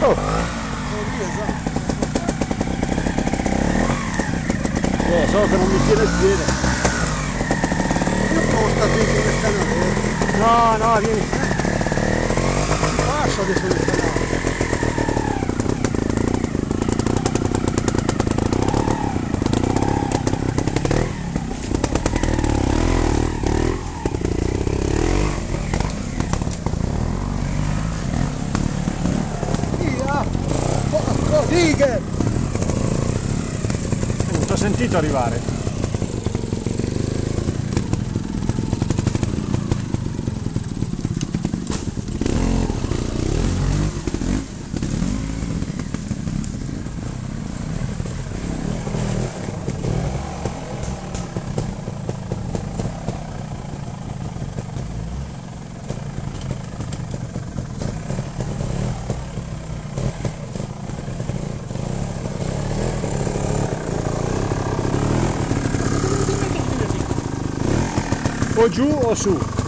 Oh. So che non mi tiene il piede. Io posto dentro il canale. No, vieni. Passo adesso nel canale. Via! Porco righe! Non ti ho sentito arrivare. O giù o su?